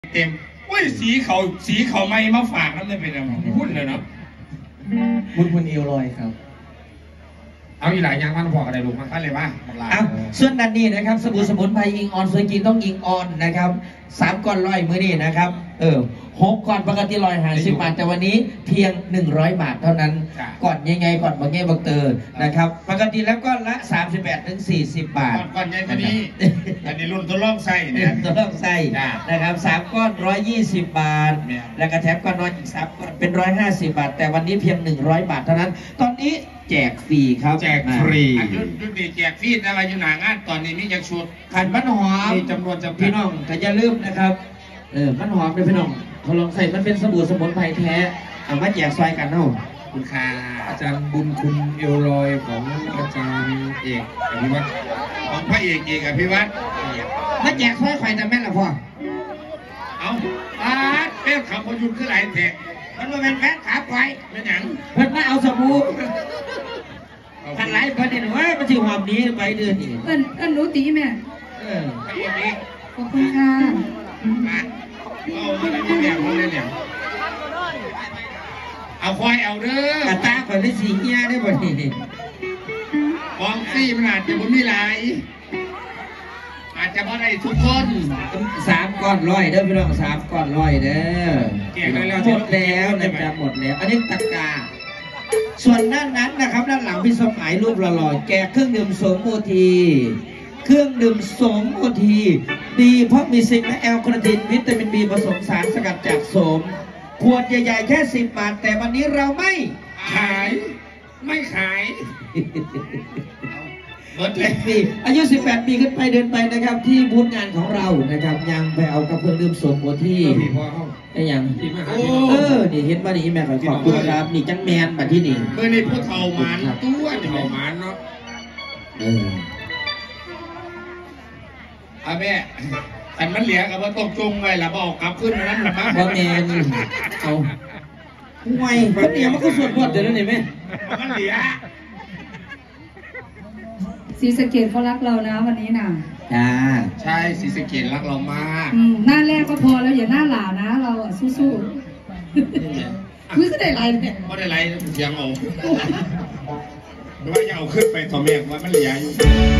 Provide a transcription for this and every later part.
เต็มว่าสีเขาไม่มาฝากนั่นเลยเป็นอะไรพูดเลยเนาะบุญเอวลอยครับเอาอีหลายอย่างมันบอกอะไรลูกมันขั้นเลยป่ะส่วนด้านนี้นะครับสบู่สมุนไพรอิงออนสวยกินต้องอิงออนนะครับ3 ก้อนร้อยมื้อนี้นะครับ6 ก้อนปกติ150 บาทแต่วันนี้เพียง100 บาทเท่านั้นก่อนยังไงก่อนบางแง่บางเตอนะครับปกติแล้วก้อนละ38 ถึง 40 บาทก่อนยังอันนี้รุ่นทดลองใส่เนี่ยทดลองใส่นะครับ3 ก้อน120 บาทแล้วก็แถมก้อนน้อยอีก3 ก้อนเป็น150 บาทแต่วันนี้เพียง100 บาทเท่านั้นตอนนี้แจกฟรีครับแจกฟรียุดดีแจกฟรีอะไรอยู่หนางานตอนนี้มียังชุดขันมันหอมมีจำนวนจำกัดพี่น้องแต่อย่าลืมนะครับมันหอมเลยพี่น้องเขาลองใส่มันเป็นสบู่สมุนไพรแท้เอามาแจกซอยกันเนาะคุณค่าอาจารย์บุญคุณเอวลอยของอาจารย์เอกอภิวัตรของพระเอกอภิวัตรมาแจกซอยไข่จะแม่นหรอพ่อเอาแม่ขับพยุนขึ้นไหลแทะมันมาเป็นแฟนขาไข่ไม่หนังเพิ่นมาเอาสบู่ขันไหลประเด็นว่ามันจะหอมนี้ไปเดือนนี้กันรู้ตีแม่พระเอกนี้ขอบคุณค่ะเอาควายเอาเด้อกระตาก่อนได้สีเงี้ยได้บ่นี่ฟองซี่มันอาจจะบ่มีหลายอาจจะบ่ได้ทุกคน 3 ก้อนร้อยเด้อพี่น้อง3 ก้อนร้อยเด้อหมดแล้วนะจ๊ะหมดแล้วอันนี้ตะกาส่วนด้านนั้นนะครับด้านหลังพี่สมัยรูปหล่อๆแกเครื่องดื่มโสมโอทีเครื่องดื่มโสมโอทีดีเพราะมีซิงค์และแอลคาทินวิตามินบีผสมสารสกัดจากโสมขวดใหญ่ๆแค่10 บาทแต่วันนี้เราไม่ขายเบิร์ดเลยปีอายุ18 ปีขึ้นไปเดินไปนะครับที่บูธงานของเรานะครับยังไปเอากระเพื่อมดื่มโสมโอทีไอ้ยังนี่เห็นว่านี่แม่ขอบคุณครับนี่จังแมนมาที่นี่เมื่อในผู้เฒ่ามันตัวเฒ่ามันเนาะแม่แต่มันเหลียกับว่าตกจุงไว้ละบอกกลับขึ้นนั้นหรือเปล่าบ่แม่นเอาห่วยคนเดียวมันก็ส่วนพอดเดี๋ยวนั้นเห็นไหมมันเหลียศรีสะเกษเขารักเรานะวันนี้น่ะใช่ศรีสะเกษรักเรามากหน้าแรกก็พอแล้วอย่าหน้าหลานะเราสู้ๆคือได้ไรเนี่ยไม่ได้ไรเสียงเอาว่าจะเอาขึ้นไปต่อแม่ว่ามันเหลียอยู่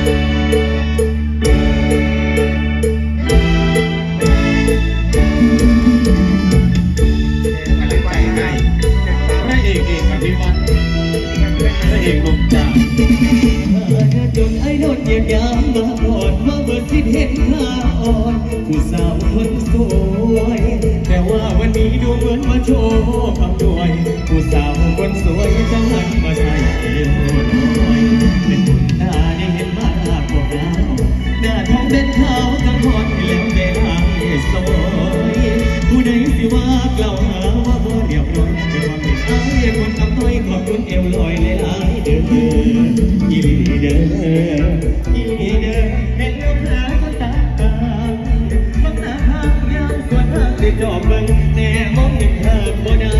พระเอกกับพี่บอลพระเอกลงจากจนไอ้โดนเหยียดยามมาก่อนมาเบิดที่เห็นหน้าอ่อนผู้สาวคนสวยแต่ว่าวันนี้ดูเหมือนมาโชว์คำด้วยผู้สาวคนสวยจะหันมาใส่เอวน้อยเป็นบุญตาได้เห็นมากกว่าเราหน้าทองเป็นขาวทั้งหมดแล้วแดงสวยผู้ใดสิว่ากล่าวหาว่าบ่เรียบร้อยจะว่าไม่อายคนทำน้อยขอบคุณเอวลอยเลยหลายเด้ออีลีเด้อเห็นลูกหลานตาตามักหน้าทางยาวส่วนทางได้จอบเบิ่งแต่มองเห็นเธอบ่ได้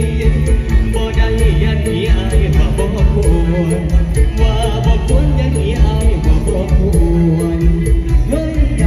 ยันหนีอายว่าบ่ควรว่าบ่ควรยันหนีอายว่าบ่ควรเฮ้ยอย่า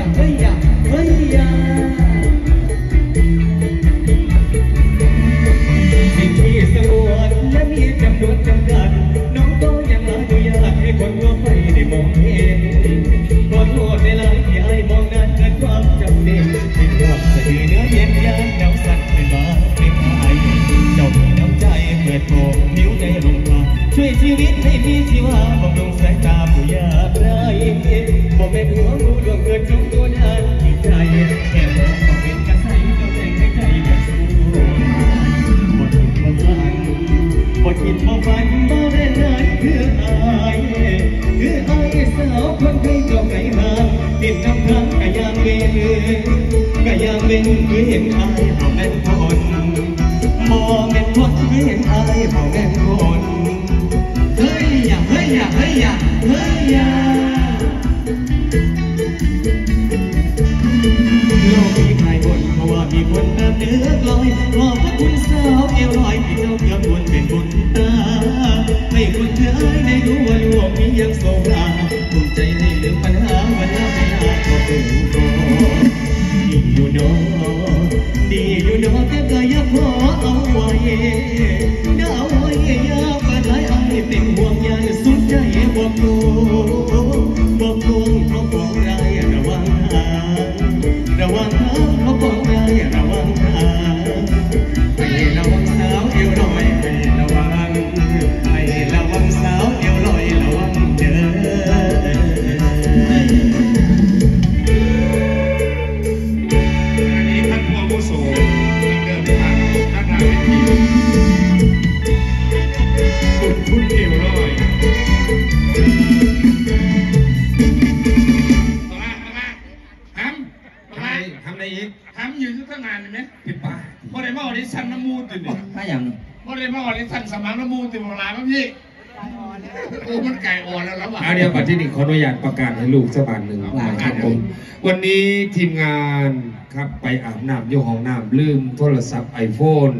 สิ่งที่สงวนและมีจำนวนจำกัดน้องก็ยังอนุญาตให้คนทั่วไปได้มองเห็นขอโทษในหลายที่อายมองนั้นเกินความจำเป็นเป็นความสะดือเนื้อเย็นยานดาวสั่นเป็นบาเป็นอายเจ้ามีน้ำใจเปิดโผล่ผิวในลมพาช่วยชีวิตให้มีชีวาบำรุงสายตาผู้ยากไร้บ่แม่นหัวงูดวงเกินจงตัวนั้นที่ใจแค่มองก็เป็นกระใสเจ้าแต่งให้ใจแบบสู้บ่คิดบ่ฝันบ่แม่นนั้นคืออายสาวคนเคยเจ้าไก่มาติดน้ำค้างกะยามเป็นคือเห็นอายบ่แม่นคนคือเห็นอายบ่แม่นคนเฮ้ยอย่าโลกมีใครบ่นเพราะว่ามีคนน้ำเนื้อกลอยขอบพระคุณสาวเอวลอยที่เจ้าเกือบวนเป็นบุญตาให้คนเธอได้รู้ว่าโลกนี้ยังโศกาภูมิใจให้ลืมปัญหาวันละเวลาก็เป็นพออยู่น้อยดีอยู่ดอกแต่ก็อย่าขอเอาไว้เดาไว้อย่าปานไหลไอ้เป็นห่วงใยสุดใจบอกโลบอกลวงเพราะบอกไรระวังทางระวังทางเพราะบอกไรระวังทางให้ระวังสาวเอวลอยให้ระวังสาวเอวลอยระวังเด้อท่านผู้อาวุโสเดินทางด้านหน้าเวทีคุณเอวลอยทำอะไรอีกทำอยู่ที่ตั้งนานเห็นไหมผิดป่ะพอได้มาออดิชั่นน้ำมูลติดเนี่ยถ้าอย่างพอได้มาออดิชั่นสมัครน้ำมูลติดเวลาบ้างพี่โอ้มันไก่อ่อนแล้วว่ะเดี๋ยวปัจจุบันขออนุญาตประกาศให้ลูกสักบาทหนึ่งครับผมวันนี้ทีมงานครับไปอาบน้ำโยห้องน้ำลืมโทรศัพท์ iPhone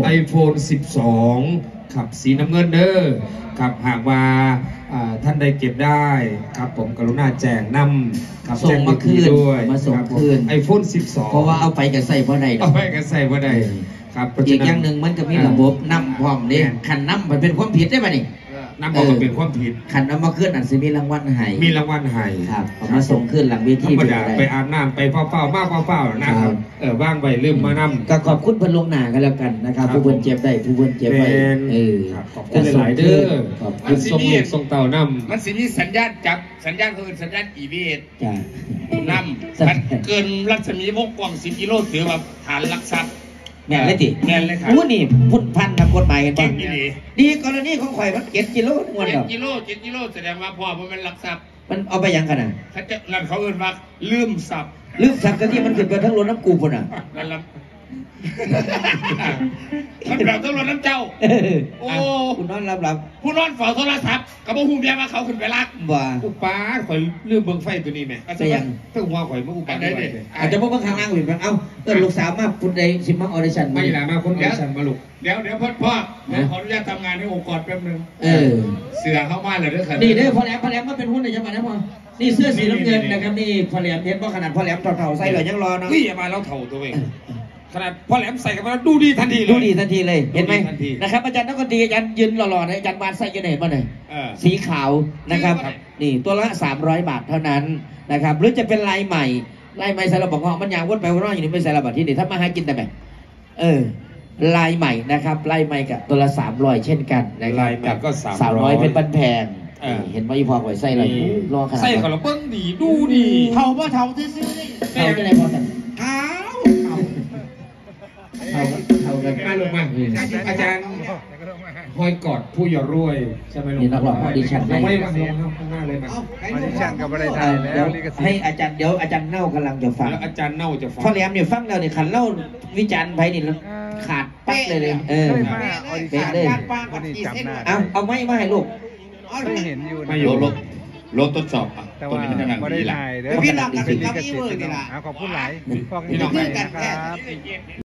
12ครับสีน้ำเงินเด้อครับหากว่าท่านได้เก็บได้ครับผมกรุณาแจ้งนำครับส่งมาคืนด้วยมาส่งคืน iPhone 12เพราะว่าเอาไปกับใส่บ่ได้เอาไปกับใส่บ่ได้ครับอีกอย่างหนึ่งมันก็มีระบบนำพร้อมเนี่ยคันนำมันเป็นความผิดได้ไหมนี่นำมันเป็นความผิดคันเอามาขึ้นอันสิมีรางวัลให้มีรางวัลให้ครับเอามาส่งขึ้นหลังเวทีไปอาบน้ำไปเฝ้าๆมากเฝ้าๆนะครับว่างไปลืมมานำก็ขอบคุณเพิ่นลงหน้ากันแล้วกันนะครับผู้เพิ่นเจ็บได้ผู้เพิ่นเจ็บไปขอบคุณหลายเด้อขอบคุณส่งลูกส่งเต่านำมันสิมีสัญญาณจับสัญญาณคือสัญญาณ EVS จ้ะนำเกินรัศมีวงกว้าง10 กิโลถือว่าฐานลักทรัพย์แม่นเลยติแม่นเลยครับอู้นี่พุ่นพันนักกฎหมายกันบ้างดีกรณีของข่อยมัน7 กิโลงวดดอก7 กิโลแสดงว่าพ่อมันลักทรัพย์มันเอาไปยังกันน่ะเขาจะนั่นเขาเอิ้นว่าลืมทรัพย์แต่ที่มันขึ้นไปทั้งรถน้ำกูพุ่นน่ะนั่นล่ะมันแบบต้องรถน้ำเจ้าโอ้คุณนอนรับผู้นอนเฝ้าโทรศัพท์กับบ่ฮู้เมียว่าเขาขึ้นไปลักบ่อุปาข่อยลืมเบิ่งไฟตัวนี้แม่ก็ยังต้องหัวข่อยมาอุปาได้อาจจะบ่เบิ่งข้างล่างอีกเอ้าเอิ้นลูกสาวมาพุ่นใดสิมาออดิชั่นไม่ล่ะมาคนออดิชั่นมาลูกเดี๋ยวพ่อขออนุญาตทำงานให้องค์กรแป๊บนึงเสือเข้ามาเลยเด้อครับนี่เด้อพ่อแหลมมาเป็นหุ้นในจังหวัดนะพ่อนี่เสื้อสีน้ำเงินนะครับนี่พ่อแหลมเห็นบ่ขนาดพ่อแหลมเฒ่าๆใส่เลยยังรอเนาะนี่อย่ามาแล้วเฒ่าตัวเองขนาดพ่อแหลมใส่กันมาดูดีทันทีเลยเห็นไหมนะครับอาจารย์นักดนตรีอาจารย์ยืนหล่อๆนะอาจารย์บานใส่กันเห็นมาหน่อยสีขาวนะครับนี่ตัวละ300 บาทเท่านั้นนะครับหรือจะเป็นลายใหม่ใส่ระบบเงาะมันยางวนไปวนมาอย่างนี้ไม่ใส่ระบบที่นี่ถ้ามาหากินได้ไหมลายใหม่นะครับลายใหม่กับตัวละ300เช่นกันนะครับก็300เป็นบันแพงเห็นไหมพอไว้ใส่อะไรรอขนาดใส่ก่อนแล้วเบิ้งดีดูดีเท่าว่าเท่าซื้อเท่าจะได้พอกันเท่ากันมาลงมาอาจารย์ห้อยกอดผู้หย่อรวยใช่ไหมลูกนี่นักร้องออดิชั่นไม่มาลงข้างหน้าเลยมาออดิชั่นกับอะไรไทยแล้วให้อาจารย์เดี๋ยวอาจารย์เน่ากำลังจะฟังแล้วอาจารย์เน่าจะฟังพ่อแหลมเนี่ยฟังแล้วเนี่ยขันเล่าวิจารณ์ไปนี่ขาดปั๊บเลยเป็นเลยเอาไม่มาให้ลูกไม่เห็นอยู่ไม่อยู่รถทดสอบตัวนี้เป็นยังไงพี่หลักเป็นลิขสิทธิ์ขอบคุณหลายพี่น้องนะครับ